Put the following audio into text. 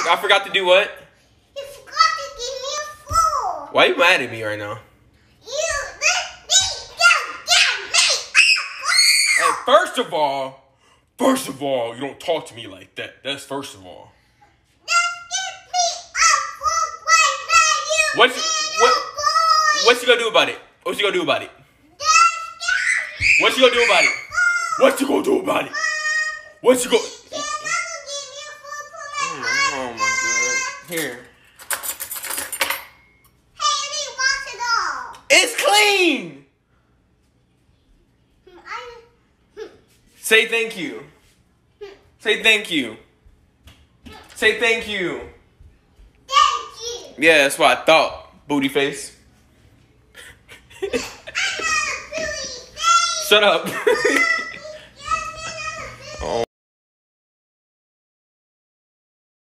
I forgot to do what? You forgot to give me a food. Why are you mad at me right now? You let me get me a Hey, first of all, you don't talk to me like that. That's first of all. What you gonna do about it? What you gonna do about it? What you gonna do about it? What you gonna do about it? What you gonna? Oh my god! Here. Hey, I need to wash it all. It's clean. Say thank you. Say thank you. Say thank you. Thank you. Yeah, that's what I thought. Booty face. Shut up.